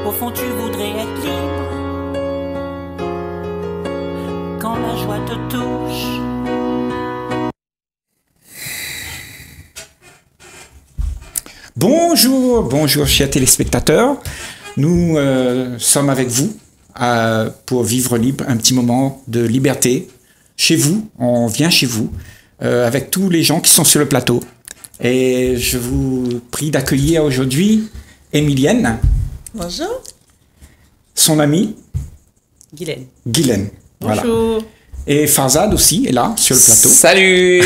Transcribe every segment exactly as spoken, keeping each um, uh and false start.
Au fond tu voudrais être libre quand la joie te touche. Bonjour, bonjour chers téléspectateurs. Nous euh, sommes avec vous euh, pour vivre libre, un petit moment de liberté. Chez vous, on vient chez vous euh, avec tous les gens qui sont sur le plateau. Et je vous prie d'accueillir aujourd'hui Émilienne. Bonjour. Son amie Guylaine. Guylaine. Voilà. Bonjour. Et Farzad aussi est là sur le plateau. Salut.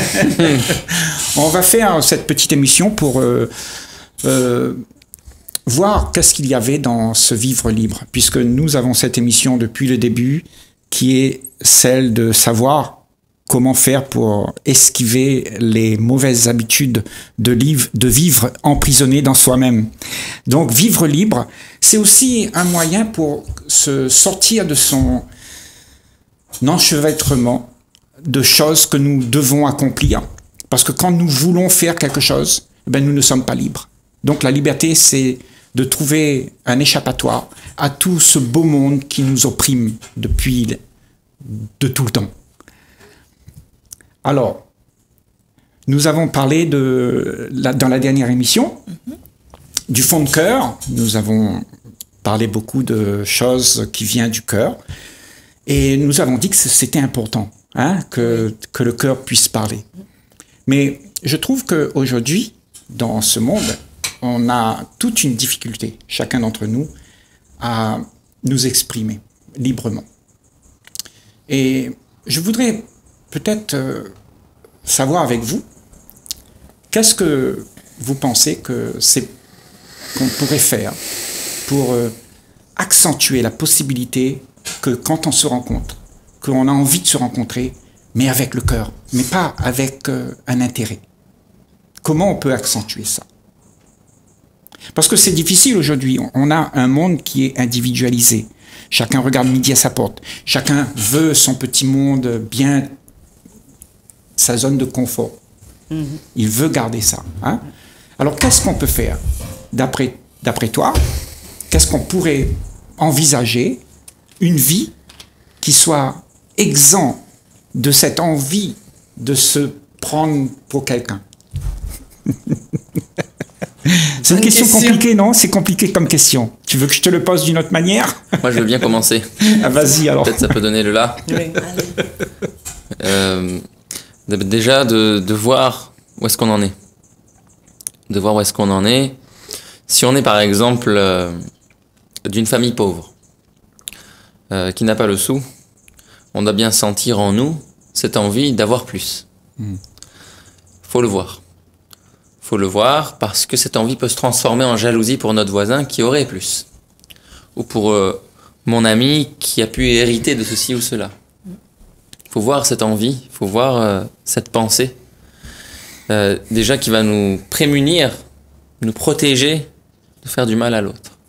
On va faire cette petite émission pour euh, euh, voir qu'est-ce qu'il y avait dans ce vivre libre, puisque nous avons cette émission depuis le début, qui est celle de savoir comment faire pour esquiver les mauvaises habitudes de, livre, de vivre emprisonné dans soi-même. Donc vivre libre, c'est aussi un moyen pour se sortir de son enchevêtrement de choses que nous devons accomplir. Parce que quand nous voulons faire quelque chose, eh bien, nous ne sommes pas libres. Donc la liberté, c'est de trouver un échappatoire à tout ce beau monde qui nous opprime depuis de tout le temps. Alors, nous avons parlé de, la, dans la dernière émission mm-hmm. du fond de cœur. Nous avons parlé beaucoup de choses qui viennent du cœur. Et nous avons dit que c'était important hein, que, que le cœur puisse parler. Mais je trouve qu'aujourd'hui, dans ce monde, on a toute une difficulté, chacun d'entre nous, à nous exprimer librement. Et je voudrais peut-être euh, savoir avec vous, qu'est-ce que vous pensez que c'est qu'on pourrait faire pour euh, accentuer la possibilité que quand on se rencontre, qu'on a envie de se rencontrer, mais avec le cœur, mais pas avec euh, un intérêt. Comment on peut accentuer ça? Parce que c'est difficile aujourd'hui. On a un monde qui est individualisé. Chacun regarde midi à sa porte. Chacun veut son petit monde bien, sa zone de confort. Mm-hmm. Il veut garder ça. Hein? Alors, qu'est-ce qu'on peut faire? D'après, d'après toi, qu'est-ce qu'on pourrait envisager? Une vie qui soit exempte de cette envie de se prendre pour quelqu'un. C'est une question, question compliquée, non? C'est compliqué comme question. Tu veux que je te le pose d'une autre manière? Moi, je veux bien commencer. Ah, vas-y, alors. Peut-être ça peut donner le là. Oui. euh, déjà, de, de voir où est-ce qu'on en est. De voir où est-ce qu'on en est. Si on est, par exemple, euh, d'une famille pauvre, euh, qui n'a pas le sou, on doit bien sentir en nous cette envie d'avoir plus. Mm. Faut le voir. Faut le voir parce que cette envie peut se transformer en jalousie pour notre voisin qui aurait plus. Ou pour euh, mon ami qui a pu hériter de ceci ou cela. Faut voir cette envie, faut voir euh, cette pensée. Euh, déjà qui va nous prémunir, nous protéger de faire du mal à l'autre.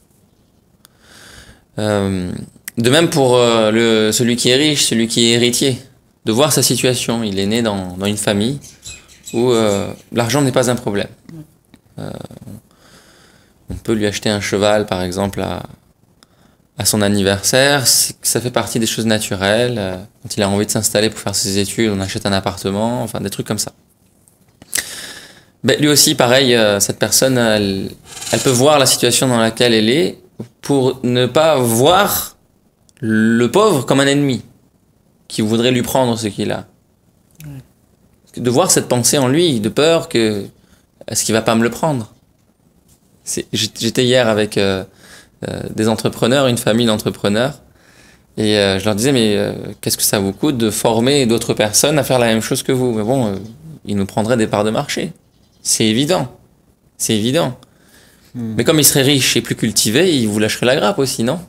Euh, de même pour euh, le, celui qui est riche, celui qui est héritier. De voir sa situation. Il est né dans, dans une famille où euh, l'argent n'est pas un problème. Euh, on peut lui acheter un cheval, par exemple, à, à son anniversaire. Ça fait partie des choses naturelles. Euh, quand il a envie de s'installer pour faire ses études, on achète un appartement, enfin des trucs comme ça. Ben, lui aussi, pareil, euh, cette personne, elle, elle peut voir la situation dans laquelle elle est pour ne pas voir le pauvre comme un ennemi qui voudrait lui prendre ce qu'il a. De voir cette pensée en lui, de peur que est-ce qu'il va pas me le prendre. J'étais hier avec euh, euh, des entrepreneurs, une famille d'entrepreneurs, et euh, je leur disais mais euh, qu'est-ce que ça vous coûte de former d'autres personnes à faire la même chose que vous? Mais bon, euh, ils nous prendraient des parts de marché. C'est évident, c'est évident. Mmh. Mais comme ils seraient riches et plus cultivés, ils vous lâcheraient la grappe aussi, non?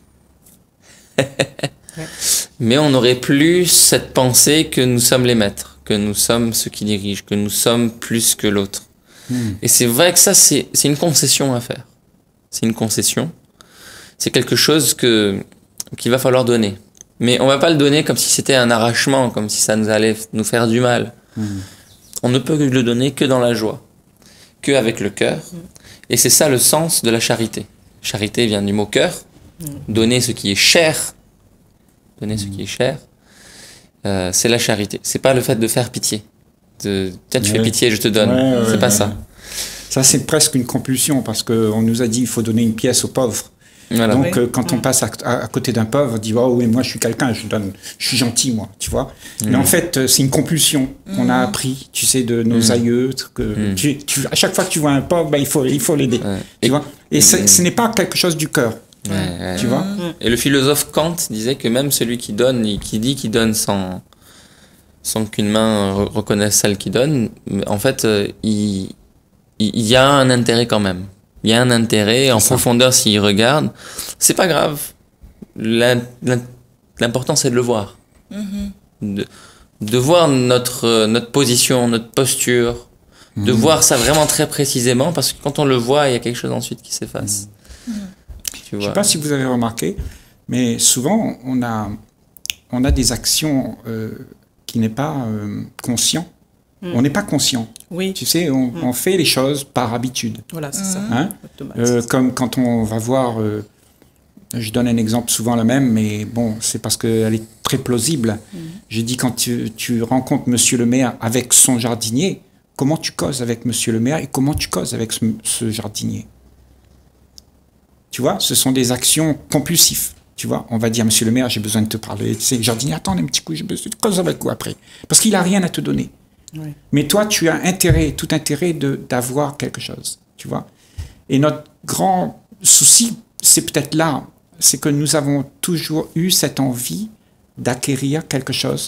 Ouais. Mais on n'aurait plus cette pensée que nous sommes les maîtres, que nous sommes ceux qui dirigent, que nous sommes plus que l'autre. Mmh. Et c'est vrai que ça, c'est une concession à faire. C'est une concession. C'est quelque chose que qu'il va falloir donner. Mais on va pas le donner comme si c'était un arrachement, comme si ça nous allait nous faire du mal. Mmh. On ne peut le donner que dans la joie, que avec le cœur. Mmh. Et c'est ça le sens de la charité. charité vient du mot cœur. Mmh. Donner ce qui est cher. Donner mmh. ce qui est cher. Euh, c'est la charité. C'est pas le fait de faire pitié. De, tiens, tu ouais. fais pitié, je te donne. Ouais, c'est ouais, pas ouais. ça. Ça, c'est presque une compulsion parce qu'on nous a dit qu'il faut donner une pièce aux pauvres. Voilà. Donc, oui. euh, quand on passe à, à, à côté d'un pauvre, on dit oh, oui, moi je suis quelqu'un, je donne, je suis gentil, moi, tu vois. Mmh. Mais en fait, c'est une compulsion mmh. qu'on a appris, tu sais, de nos mmh. aïeux. Que mmh. tu, tu, à chaque fois que tu vois un pauvre, bah, il faut, il faut l'aider, ouais. tu et, vois. Et mmh. ce n'est pas quelque chose du cœur, ouais, ouais. tu mmh. vois. Et le philosophe Kant disait que même celui qui donne, qui dit qu'il donne sans, sans qu'une main reconnaisse celle qui donne, en fait, euh, il, il y a un intérêt quand même. Il y a un intérêt en profondeur s'il regarde. C'est pas grave. L'important, c'est de le voir. Mm-hmm. De, de voir notre, notre position, notre posture. Mm-hmm. De voir ça vraiment très précisément. Parce que quand on le voit, il y a quelque chose ensuite qui s'efface. Mm-hmm. Je ne sais pas si vous avez remarqué, mais souvent, on a, on a des actions euh, qui n'est pas euh, conscient. Mm. On n'est pas conscient. Oui. Tu sais, on, mm. on fait les choses par habitude. Voilà, c'est ça. Hein? Euh, comme quand on va voir, euh, je donne un exemple souvent le même, mais bon, c'est parce qu'elle est très plausible. Mm. J'ai dit, quand tu, tu rencontres monsieur le maire avec son jardinier, comment tu causes avec monsieur le maire et comment tu causes avec ce, ce jardinier? Tu vois, ce sont des actions compulsives. Tu vois, on va dire, monsieur le maire, j'ai besoin de te parler. Tu sais, le jardinier, attends un petit coup, j'ai besoin de causer avec vous après. Parce qu'il n'a rien à te donner. Oui. Mais toi, tu as intérêt, tout intérêt de, d'avoir quelque chose, tu vois. Et notre grand souci, c'est peut-être là, c'est que nous avons toujours eu cette envie d'acquérir quelque chose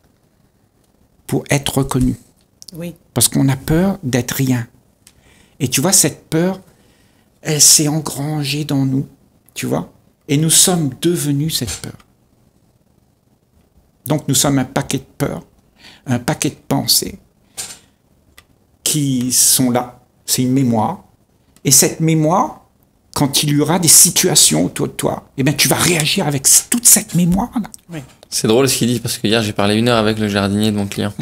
pour être reconnu. Oui. Parce qu'on a peur d'être rien. Et tu vois, cette peur, elle s'est engrangée dans nous, tu vois. Et nous sommes devenus cette peur. Donc nous sommes un paquet de peurs, un paquet de pensées qui sont là. C'est une mémoire. Et cette mémoire, quand il y aura des situations autour de toi, eh bien, tu vas réagir avec toute cette mémoire-là. Oui. C'est drôle ce qu'il dit, parce que hier, j'ai parlé une heure avec le jardinier de mon client.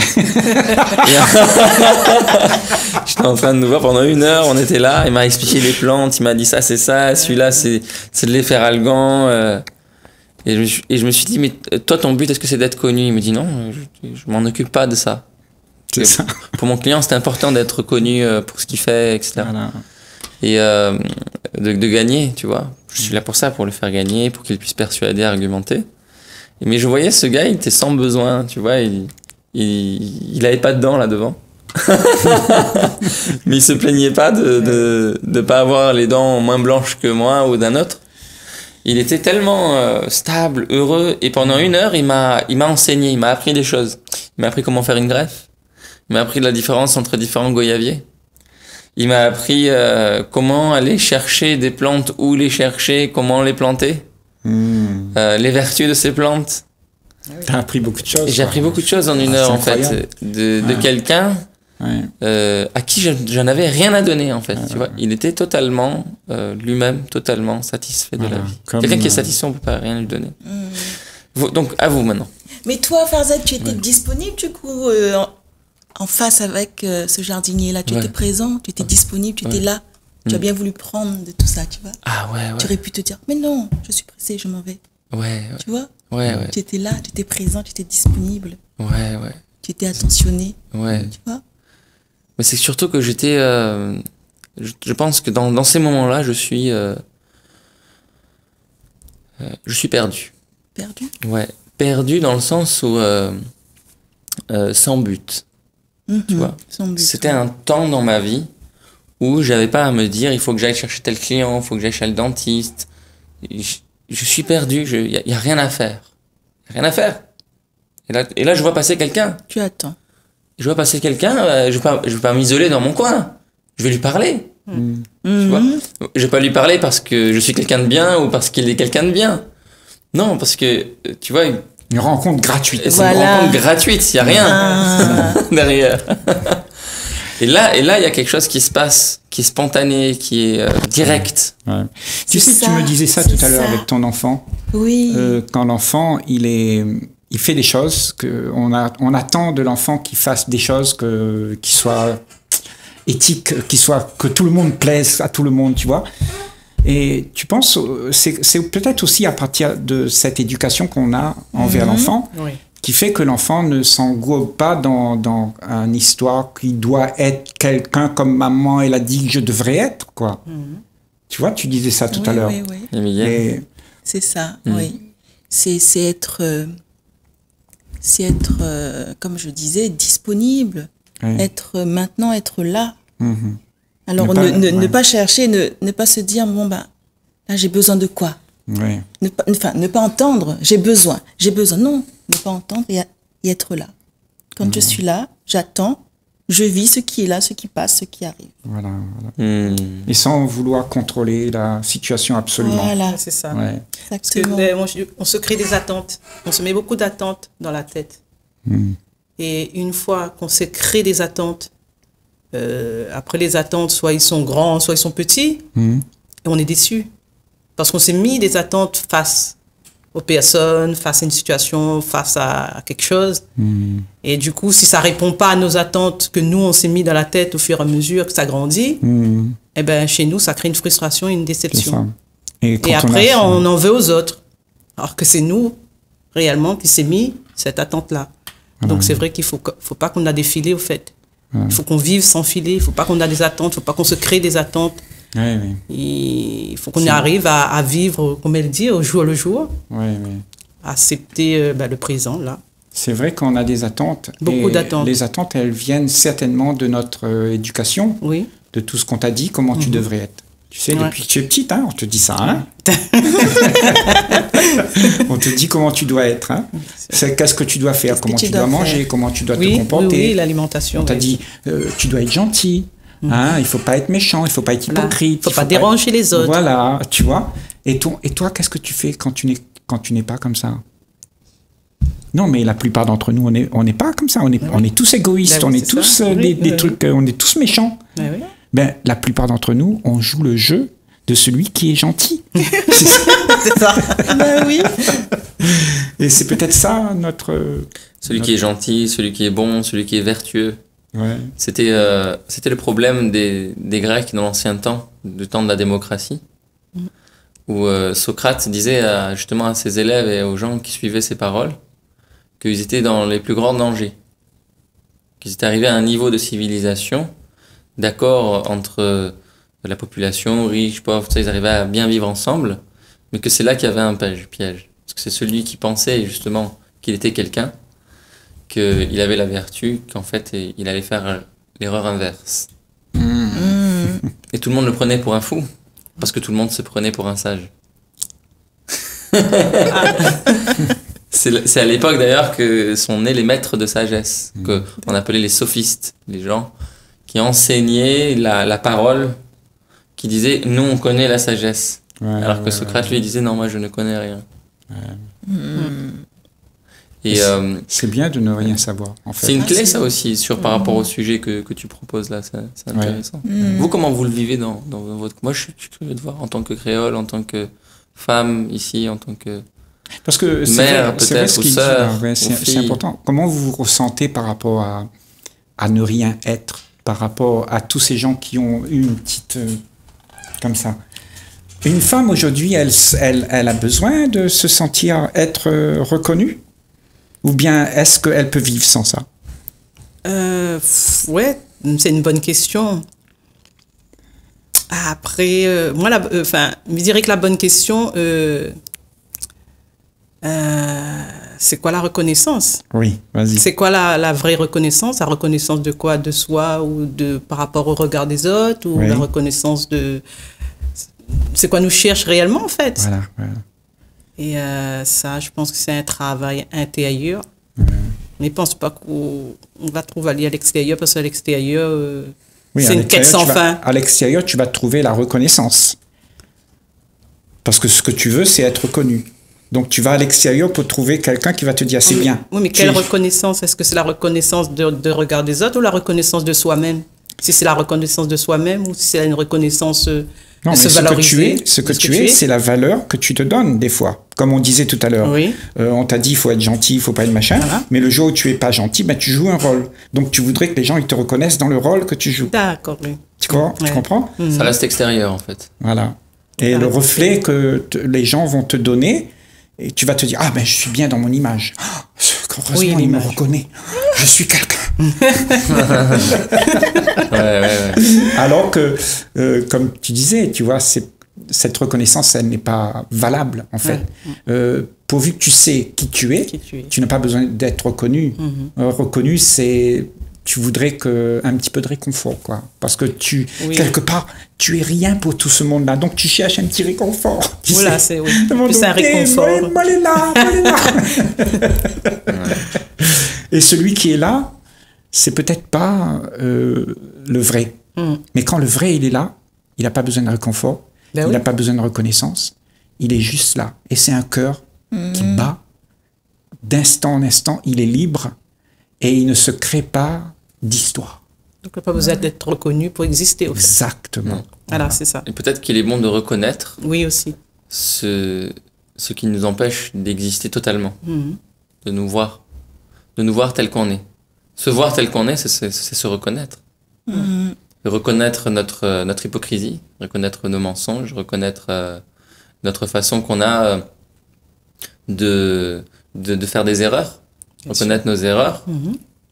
J'étais en train de nous voir pendant une heure, on était là, il m'a expliqué les plantes, il m'a dit ça, c'est ça, celui-là, c'est, c'est de l'effet algan. Euh, et, je me suis, et je me suis dit, mais toi, ton but, est-ce que c'est d'être connu? Il me dit, non, je, je m'en occupe pas de ça. C'est ça. Pour mon client, c'est important d'être connu pour ce qu'il fait, et cetera. Voilà. Et euh, de, de gagner, tu vois. Je suis là pour ça, pour le faire gagner, pour qu'il puisse persuader, argumenter. Mais je voyais ce gars, il était sans besoin, tu vois, il, il, il avait pas de dents là devant. Mais il se plaignait pas de, de, de pas avoir les dents moins blanches que moi ou d'un autre. Il était tellement euh, stable, heureux, et pendant une heure, il m'a, il m'a enseigné, il m'a appris des choses. Il m'a appris comment faire une greffe. Il m'a appris la différence entre différents goyaviers. Il m'a appris euh, comment aller chercher des plantes, où les chercher, comment les planter. Mmh. Euh, les vertus de ces plantes. T'as appris beaucoup de choses. Et j'ai appris beaucoup de choses en une ah, heure en fait, de, de ouais. quelqu'un ouais. euh, à qui je, je n'avais rien à donner en fait. Ouais, tu ouais. vois, il était totalement euh, lui-même, totalement satisfait de voilà. la vie. Comme quelqu'un qui est satisfait, on peut pas rien lui donner. Mmh. Donc à vous maintenant. Mais toi, Farzad, tu étais ouais. disponible du coup euh, en, en face avec euh, ce jardinier-là. Tu ouais. étais présent, tu étais ouais. disponible, tu ouais. étais là. Tu as bien voulu prendre de tout ça, tu vois. Ah ouais, ouais. Tu aurais pu te dire, mais non, je suis pressé, je m'en vais. Ouais, ouais. Tu vois. Ouais, ouais. Tu étais là, tu étais présent, tu étais disponible. Ouais, ouais. Tu étais attentionné. Ouais. Tu vois. Mais c'est surtout que j'étais... Euh, je, je pense que dans, dans ces moments-là, je suis... Euh, euh, je suis perdu. Perdu. Ouais. Perdu dans le sens où... Euh, euh, sans but. Mm-hmm. Tu vois. Sans but. C'était ouais. un temps dans ma vie où j'avais pas à me dire il faut que j'aille chercher tel client, il faut que j'aille chez le dentiste. Je, je suis perdu, il y, y a rien à faire. Y a rien à faire. Et là, et là je vois passer quelqu'un. Tu attends. Je vois passer quelqu'un, euh, je vais pas, je vais pas m'isoler dans mon coin. Je vais lui parler. Mmh. Tu vois. Je vais pas lui parler parce que je suis quelqu'un de bien ou parce qu'il est quelqu'un de bien. Non, parce que tu vois. Une rencontre gratuite. Voilà. C'est une rencontre gratuite, il y a rien ah. derrière. Et là, et là, il y a quelque chose qui se passe, qui est spontané, qui est euh, direct. Ouais. Tu sais, ça, tu me disais ça tout à l'heure avec ton enfant. Oui. Euh, quand l'enfant, il est, il fait des choses que on a, on attend de l'enfant qu'il fasse des choses que, qui soient éthiques, qui soient que tout le monde plaise à tout le monde, tu vois. Et tu penses, euh, c'est, c'est peut-être aussi à partir de cette éducation qu'on a envers Mhm. l'enfant, Oui. qui fait que l'enfant ne s'englobe pas dans, dans une histoire qui doit être quelqu'un comme maman, elle a dit que je devrais être, quoi. Mhm. Tu vois, tu disais ça tout Oui, à l'heure. oui, oui. Et Miguel Et, C'est ça, Mm. oui. C'est, c'est être, euh, c'est être euh, comme je disais, disponible. ouais. Être euh, maintenant, être là. Mhm. Alors, Ne ne, pas- ne, ne ouais. pas chercher, ne, ne pas se dire, bon, ben, là, j'ai besoin de quoi? Ouais. Ne pas, enfin, ne pas entendre, j'ai besoin, j'ai besoin. Non, ne pas entendre et, et être là. Quand Mhm. je suis là, j'attends, je vis ce qui est là, ce qui passe, ce qui arrive. Voilà, voilà. Hmm. Et sans vouloir contrôler la situation absolument. Voilà, Ouais, c'est ça. Ouais. Parce que, exactement. ben, moi, je- on se crée des attentes. On se met beaucoup d'attentes dans la tête. Mm. Et une fois qu'on se crée des attentes, euh, après les attentes, soit ils sont grands, soit ils sont petits, Mm. et on est déçu. Parce qu'on s'est mis des attentes face aux personnes, face à une situation, face à, à quelque chose. Mm. Et du coup, si ça répond pas à nos attentes que nous, on s'est mis dans la tête au fur et à mesure que ça grandit, Mm. eh ben, chez nous, ça crée une frustration et une C'est déception. ça. Et, quand Et après, a- on en veut aux autres. Alors que c'est nous, réellement, qui s'est mis cette attente-là. Donc, c'est vrai qu'il faut, que- faut pas qu'on a des filets, au fait. Il faut qu'on vive sans filet. Il faut pas qu'on a des attentes. Il faut pas qu'on se crée des attentes. Ouais, oui. Il faut qu'on arrive à, à vivre, comme elle dit, au jour le jour. Ouais, oui. À accepter euh, ben, le présent, là. C'est vrai qu'on a des attentes. Beaucoup et d'attentes. Les attentes, elles viennent certainement de notre euh, éducation, Oui. de tout ce qu'on t'a dit, comment tu devrais être. Tu sais, Ouais. depuis que tu es petite, hein, on te dit ça. Hein. On te dit comment tu dois être. Hein. C'est, qu'est-ce que tu dois faire, Qu'est-ce que comment tu tu dois dois manger, faire. comment tu dois Oui, te oui, comporter. oui, l'alimentation. On t'a oui. dit, euh, tu dois être gentil. Hein, il faut pas être méchant, il faut pas être Voilà. hypocrite. Faut il pas déranger les autres. Voilà, tu vois. Et, ton, et toi, qu'est-ce que tu fais quand tu n'es, quand tu n'es pas comme ça? Non, mais la plupart d'entre nous, on n'est on n'est pas comme ça. On est, on est tous égoïstes, Ben oui, on est c'est tous ça. euh, Oui, des, des oui. trucs, euh, on est tous méchants. Ouais, oui. Ben, la plupart d'entre nous, on joue le jeu de celui qui est gentil. C'est ça. Ben oui. Et c'est peut-être ça notre. Celui qui est gentil, celui qui est bon, celui qui est vertueux. Ouais. C'était euh, c'était le problème des, des Grecs dans l'ancien temps, du temps de la démocratie, où euh, Socrate disait à, justement à ses élèves et aux gens qui suivaient ses paroles qu'ils étaient dans les plus grands dangers, qu'ils étaient arrivés à un niveau de civilisation, d'accord entre euh, la population, riche, pauvre, tout ça, ils arrivaient à bien vivre ensemble, mais que c'est là qu'il y avait un piège, piège. Parce que c'est celui qui pensait justement qu'il était quelqu'un, qu'il avait la vertu, qu'en fait, il allait faire l'erreur inverse. Et tout le monde le prenait pour un fou, parce que tout le monde se prenait pour un sage. c'est, c'est à l'époque d'ailleurs que sont nés les maîtres de sagesse, que on appelait les sophistes, les gens qui enseignaient la, la parole, qui disaient « nous on connaît la sagesse Ouais, ». Alors que ouais, Socrate ouais. lui disait « non, moi je ne connais rien ». Et euh, C'est bien de ne rien savoir, en fait. c'est une Ah, clé c'est- ça aussi, sur, par rapport au sujet que, que tu proposes là, c'est, c'est Ouais. intéressant. Vous, comment vous le vivez dans, dans votre... Moi, je suis, je suis curieux de voir en tant que créole, en tant que femme ici, en tant que... Parce que c'est Mère, vrai, c'est vrai peut-être, ce ou qu'il dit, sœur, là, ouais, ou c'est, fille. c'est important. Comment vous vous ressentez par rapport à, à ne rien être, par rapport à tous ces gens qui ont eu une petite... euh, comme ça. Une femme aujourd'hui, elle, elle, elle a besoin de se sentir être euh, reconnue? Ou bien est-ce qu'elle peut vivre sans ça? Euh, pff, ouais, c'est une bonne question. Après, euh, moi, la, euh, enfin, je dirais que la bonne question, euh, euh, c'est quoi la reconnaissance? Oui, vas-y. C'est quoi la, la vraie reconnaissance? La reconnaissance de quoi? De soi ou de par rapport au regard des autres? Ou Oui. la reconnaissance de... C'est quoi nous cherche réellement, en fait? Voilà, voilà. Et euh, ça, je pense que c'est un travail intérieur. Mais je ne pense pas qu'on on va trouver aller à l'extérieur, parce qu'à l'extérieur, euh, Oui, à c'est une quête l'extérieur, sans tu vas- fin. À l'extérieur, tu vas trouver la reconnaissance. Parce que ce que tu veux, c'est être reconnu. Donc tu vas à l'extérieur pour trouver quelqu'un qui va te dire c'est Oui, bien. Oui, mais Tu quelle es- reconnaissance? Est-ce que c'est la reconnaissance de, de regard des autres ou la reconnaissance de soi-même? Si c'est la reconnaissance de soi-même ou si c'est une reconnaissance euh, Non, de mais se ce que tu valoriser es, ce que de tu es, c'est la valeur que tu te donnes des fois. Comme on disait tout à l'heure. Oui. Euh, on t'a dit il faut être gentil, il faut pas être machin. Voilà. Mais le jour où tu es pas gentil, ben, tu joues un rôle. Donc tu voudrais que les gens ils te reconnaissent dans le rôle que tu joues. D'accord, oui. Tu, crois, tu Ouais. comprends? Mhm. Ça reste extérieur en fait. Voilà. Et Ah, le c'est reflet que te- les gens vont te donner, et tu vas te dire, ah ben je suis bien dans mon image. Ah, heureusement, Oui, il me l'image. reconnaît. Je suis quelqu'un. Ouais, ouais, ouais. Alors que, euh, comme tu disais, tu vois, c'est, cette reconnaissance, elle n'est pas valable, en fait. Ouais. Euh, pourvu que tu sais qui tu es, Qui tu es. tu n'as pas besoin d'être reconnu. Mhm. Euh, reconnu, c'est... Tu voudrais que, un petit peu de réconfort, quoi. Parce que tu, Oui. quelque part, tu es rien pour tout ce monde-là. Donc, tu cherches un petit réconfort. Tu Voilà, sais. c'est oui. Tout le monde, Plus un ok, réconfort. Moi, moi, elle est là, moi, elle est là. Et celui qui est là, c'est peut-être pas euh, le vrai. Mm. Mais quand le vrai, il est là, il n'a pas besoin de réconfort, Ben il oui. n'a pas besoin de reconnaissance, il est juste là. Et c'est un cœur qui bat d'instant en instant, il est libre et il ne se crée pas d'histoire. Donc, il n'y a pas besoin d'être reconnu pour exister, au fait. Exactement. Voilà, c'est ça. Et peut-être qu'il est bon de reconnaître Oui, aussi. ce, ce qui nous empêche d'exister totalement, Mhm. de nous voir, de nous voir tel qu'on est. Se voir tel qu'on est, c'est, c'est, c'est se reconnaître. Reconnaître notre, euh, notre hypocrisie, reconnaître nos mensonges, reconnaître euh, notre façon qu'on a euh, de, de, de faire des erreurs, Bien reconnaître nos erreurs, Mhm.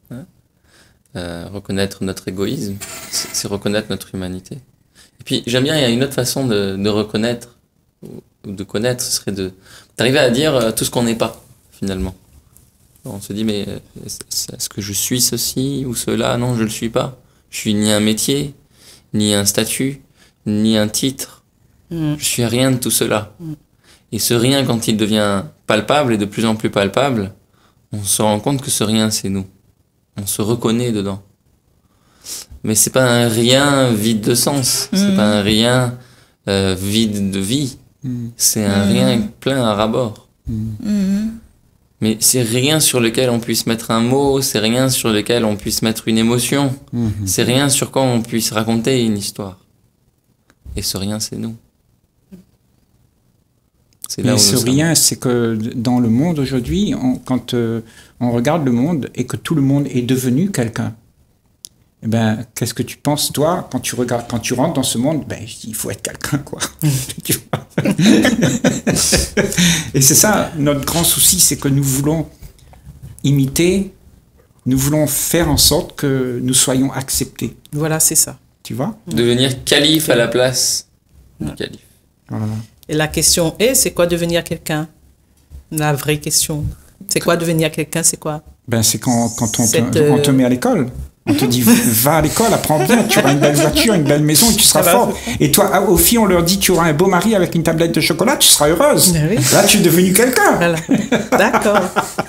euh, reconnaître notre égoïsme, c'est, c'est reconnaître notre humanité. Et puis j'aime bien, il y a une autre façon de, de reconnaître ou, ou de connaître, ce serait de d'arriver à dire euh, tout ce qu'on n'est pas finalement. On se dit mais euh, est-ce est-ce que je suis ceci ou cela? Non, je le suis pas. Je suis ni un métier, ni un statut, ni un titre. Mhm. Je suis rien de tout cela. Et ce rien, quand il devient palpable et de plus en plus palpable, on se rend compte que ce rien, c'est nous. On se reconnaît dedans. Mais c'est pas un rien vide de sens. C'est pas un rien euh, vide de vie. C'est un rien plein à ras-bord. Mais c'est rien sur lequel on puisse mettre un mot, c'est rien sur lequel on puisse mettre une émotion, c'est rien sur quoi on puisse raconter une histoire. Et ce rien, c'est nous. C'est là Mais où ce nous sommes. rien, c'est que dans le monde aujourd'hui, on- quand euh, on regarde le monde et que tout le monde est devenu quelqu'un, eh ben, qu'est-ce que tu penses, toi, quand tu regardes, quand tu rentres dans ce monde? Ben, je dis, il faut être quelqu'un, quoi. Tu vois. Et c'est ça, notre grand souci, c'est que nous voulons imiter, nous voulons faire en sorte que nous soyons acceptés. Voilà, c'est ça. Tu vois? Devenir calife à la place du calife. Voilà. Et la question est, c'est quoi devenir quelqu'un? La vraie question. C'est quoi devenir quelqu'un? C'est quoi? Ben, c'est quand, quand on, Cette, te, euh, on te met à l'école. On te dit, va à l'école, apprends bien, tu auras une belle voiture, une belle maison et tu seras Ça va. fort. Et toi, aux filles, on leur dit, tu auras un beau mari avec une tablette de chocolat, tu seras heureuse. Ben oui. Là, tu es devenu quelqu'un. Voilà. D'accord.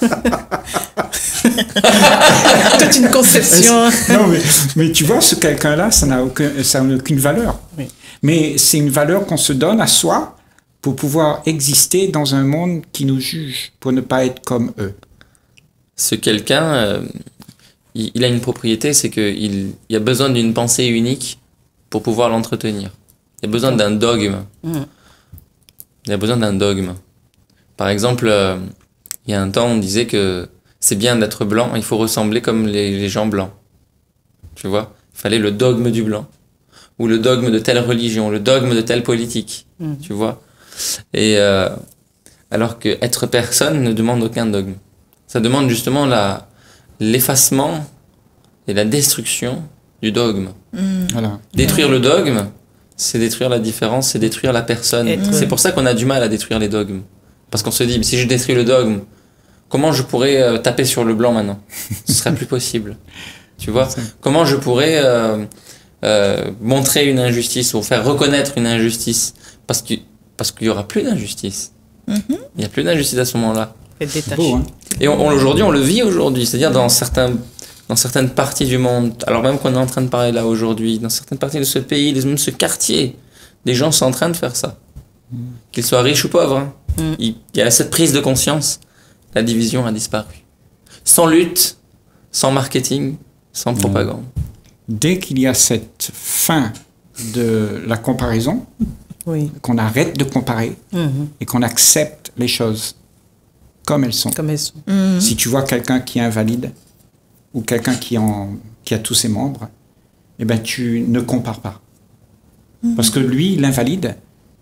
Toute une conception. Non, mais, mais tu vois, ce quelqu'un-là, ça n'a aucun, ça n'a aucune valeur. Oui. Mais c'est une valeur qu'on se donne à soi pour pouvoir exister dans un monde qui nous juge, pour ne pas être comme eux. Ce quelqu'un, euh, il, il a une propriété, c'est qu'il il a besoin d'une pensée unique pour pouvoir l'entretenir. Il a besoin d'un dogme. Mhm. Il a besoin d'un dogme. Par exemple, euh, il y a un temps, on disait que c'est bien d'être blanc, il faut ressembler comme les, les gens blancs. Tu vois? Il fallait le dogme du blanc. Ou le dogme de telle religion, le dogme de telle politique. Mhm. Tu vois? Et euh, alors que être personne ne demande aucun dogme. Ça demande justement la, l'effacement et la destruction du dogme. Voilà. Détruire le dogme, c'est détruire la différence, c'est détruire la personne. Être- C'est pour ça qu'on a du mal à détruire les dogmes. Parce qu'on se dit, si je détruis le dogme, comment je pourrais euh, taper sur le blanc maintenant? Ce serait plus possible. Tu vois? Comment je pourrais euh, euh, montrer une injustice ou faire reconnaître une injustice? Parce que parce qu'il y aura plus d'injustice. Il y a plus d'injustice à ce moment-là. Être détaché. Beau, hein? Et on, on- aujourd'hui, on le vit aujourd'hui. C'est-à-dire dans certains, dans certaines parties du monde, alors même qu'on est en train de parler là aujourd'hui, dans certaines parties de ce pays, même ce quartier, des gens sont en train de faire ça. Qu'ils soient riches ou pauvres. hein. Mm. Il il y a cette prise de conscience. La division a disparu. Sans lutte, sans marketing, sans propagande. Dès qu'il y a cette fin de la comparaison, Oui. qu'on arrête de comparer Mhm. et qu'on accepte les choses comme elles sont. Comme elles sont. Si tu vois quelqu'un qui est invalide ou quelqu'un qui, en, qui a tous ses membres, eh ben tu ne compares pas. Parce que lui, l'invalide,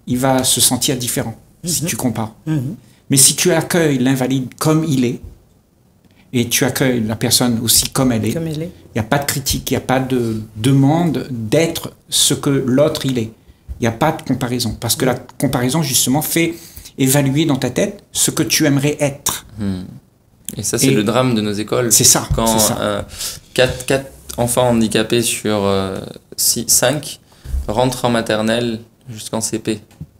il va se sentir différent mm-hmm. si tu compares. Mm-hmm. Mais si tu accueilles l'invalide comme il est, et tu accueilles la personne aussi comme elle est, Comme elle est. il n'y a pas de critique, il n'y a pas de demande d'être ce que l'autre il est. Il n'y a pas de comparaison. Parce que la comparaison, justement, fait évaluer dans ta tête ce que tu aimerais être. Hmm. Et ça, c'est Et le drame de nos écoles. C'est ça. Quand c'est ça. Euh, quatre, quatre enfants handicapés sur euh, six, cinq rentrent en maternelle jusqu'en C P.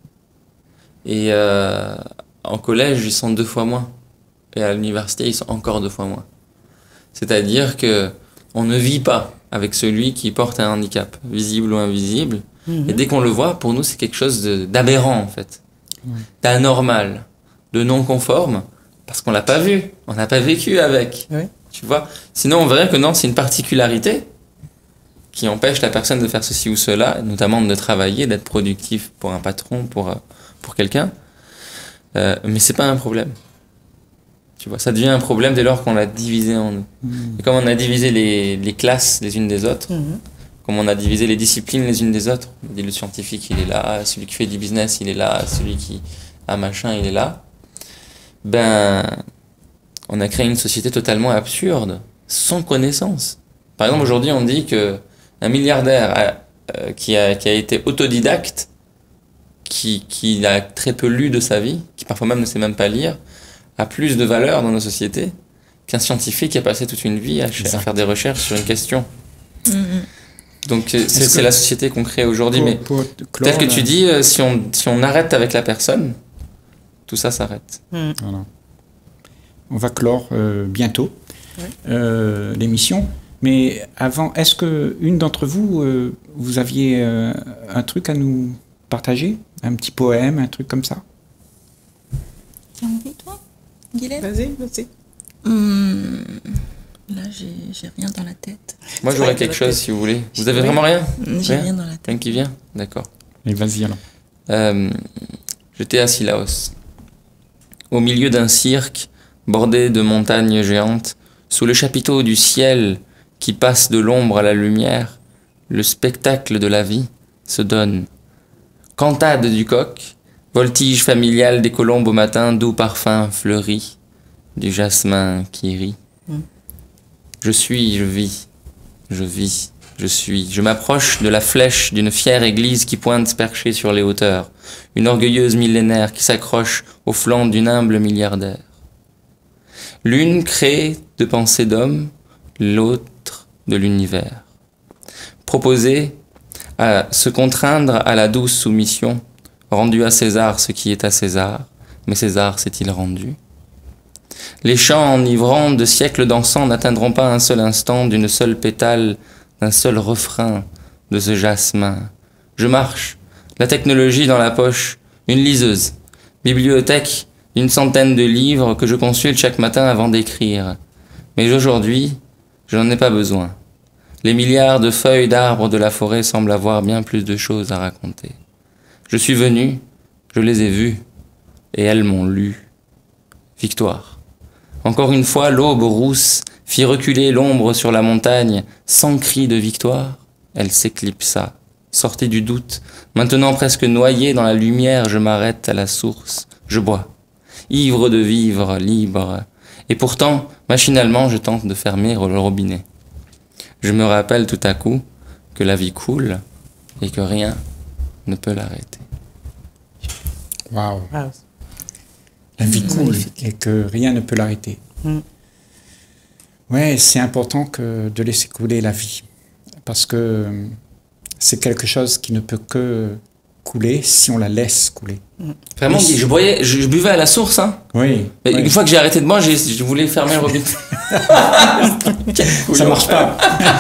Et euh, en collège, ils sont deux fois moins. Et à l'université, ils sont encore deux fois moins. C'est-à-dire que on ne vit pas avec celui qui porte un handicap, visible ou invisible. Mmh. Et dès qu'on le voit, pour nous, c'est quelque chose de, d'aberrant, en fait. Mmh. D'anormal, de non conforme, parce qu'on l'a pas vu, on n'a pas vécu avec. Oui. Tu vois ? Sinon, on verrait que non, c'est une particularité qui empêche la personne de faire ceci ou cela, notamment de travailler, d'être productif pour un patron, pour, pour quelqu'un. Euh, mais c'est pas un problème. Tu vois, ça devient un problème dès lors qu'on l'a divisé en nous. Mmh. Et comme on a divisé les, les classes les unes des autres, mmh. comme on a divisé les disciplines les unes des autres, on dit le scientifique il est là, celui qui fait du business il est là, celui qui a machin il est là, ben on a créé une société totalement absurde, sans connaissance. Par exemple, aujourd'hui on dit que un milliardaire a, euh, qui, a, qui a été autodidacte, qui, qui a très peu lu de sa vie, qui parfois même ne sait même pas lire, a plus de valeur dans nos sociétés qu'un scientifique qui a passé toute une vie à, à faire des recherches sur une question. Mm-hmm. Donc c'est, c'est la société qu'on crée aujourd'hui, mais tel que tu dis, si on, si on arrête avec la personne, tout ça s'arrête. Mm. Voilà. On va clore euh, bientôt ouais. euh, l'émission, mais avant, est-ce que une d'entre vous, euh, vous aviez euh, un truc à nous partager, un petit poème, un truc comme ça? Tu as envie, toi, Guylaine? Vas-y, vas-y. Hum, là, j'ai, j'ai rien dans la tête. Moi, j'aurais quelque chose, si vous voulez. Vous avez vraiment rien? J'ai rien, rien dans la tête. Rien qui vient? D'accord. Et vas-y alors. Euh, j'étais à Sillaos, au milieu d'un cirque bordé de montagnes géantes, sous le chapiteau du ciel qui passe de l'ombre à la lumière, le spectacle de la vie se donne. Cantade du coq, voltige familiale des colombes au matin, doux parfum fleuri, du jasmin qui rit. Mm. Je suis, je vis, je vis, je suis. Je m'approche de la flèche d'une fière église qui pointe perchée sur les hauteurs, une orgueilleuse millénaire qui s'accroche au flanc d'une humble milliardaire. L'une crée de pensées d'homme, l'autre de l'univers. Proposer à se contraindre à la douce soumission, rendu à César ce qui est à César, mais César s'est-il rendu? Les chants enivrants de siècles d'encens n'atteindront pas un seul instant d'une seule pétale, d'un seul refrain de ce jasmin. Je marche, la technologie dans la poche, une liseuse, bibliothèque d'une centaine de livres que je consulte chaque matin avant d'écrire. Mais aujourd'hui, je n'en ai pas besoin. Les milliards de feuilles d'arbres de la forêt semblent avoir bien plus de choses à raconter. Je suis venu, je les ai vues, et elles m'ont lu. Victoire. Encore une fois, l'aube rousse fit reculer l'ombre sur la montagne, sans cri de victoire. Elle s'éclipsa, sortit du doute. Maintenant presque noyée dans la lumière, je m'arrête à la source. Je bois, ivre de vivre, libre. Et pourtant, machinalement, je tente de fermer le robinet. Je me rappelle tout à coup que la vie coule et que rien ne peut l'arrêter. Waouh. Wow. La vie coule et que rien ne peut l'arrêter. Mm. Ouais, c'est important que de laisser couler la vie. Parce que c'est quelque chose qui ne peut que couler si on la laisse couler. Vraiment, oui. je, boyais, je, je buvais à la source. Hein. Oui, Mais oui. Une fois que j'ai arrêté de boire, j'ai, je voulais fermer le robinet. Ça marche pas.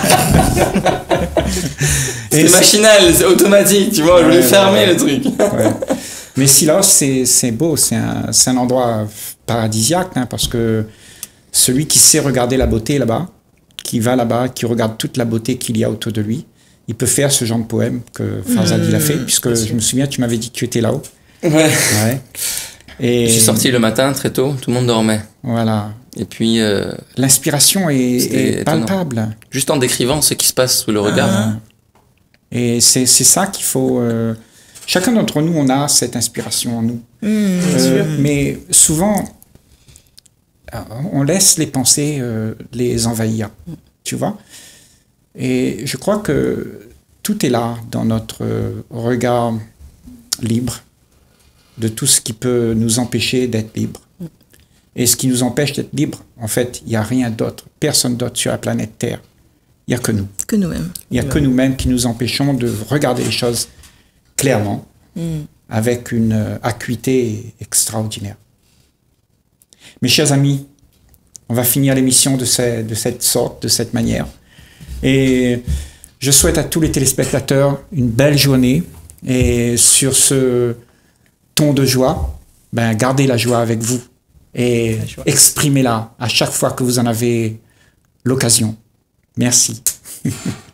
C'est machinal, c'est automatique, tu vois, je voulais ouais, fermer ouais, le truc. Ouais. Mais Sillaos, c'est, c'est beau, c'est un, c'est un endroit paradisiaque, hein, parce que celui qui sait regarder la beauté là-bas, qui va là-bas, qui regarde toute la beauté qu'il y a autour de lui, il peut faire ce genre de poème que Farzad mmh, a fait, puisque je me souviens, tu m'avais dit que tu étais là-haut. Ouais. ouais. Et je suis sorti le matin très tôt, tout le monde dormait. Voilà. Et puis... Euh, l'inspiration est, est palpable. Juste en décrivant ce qui se passe sous le regard. Ah. Et c'est, c'est ça qu'il faut... Euh, Chacun d'entre nous, on a cette inspiration en nous. Mmh, euh, mais souvent, on laisse les pensées euh, les envahir, tu vois. Et je crois que tout est là dans notre regard libre de tout ce qui peut nous empêcher d'être libres. Et ce qui nous empêche d'être libres, en fait, il n'y a rien d'autre, personne d'autre sur la planète Terre. Il n'y a que nous. Que nous-mêmes. Il n'y a que nous-mêmes qui nous empêchons de regarder les choses clairement, mm. avec une acuité extraordinaire. Mes chers amis, on va finir l'émission de, ce, de cette sorte, de cette manière. Et je souhaite à tous les téléspectateurs une belle journée. Et sur ce ton de joie, ben, gardez la joie avec vous. Et exprimez-la à chaque fois que vous en avez l'occasion. Merci. Je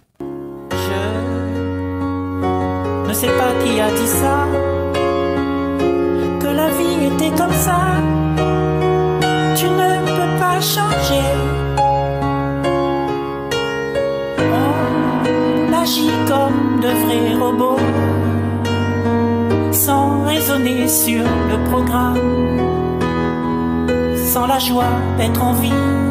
ne sais pas qui a dit ça, que la vie était comme ça. Tu ne peux pas changer. On agit comme de vrais robots, sans raisonner sur le programme, sans la joie d'être en vie.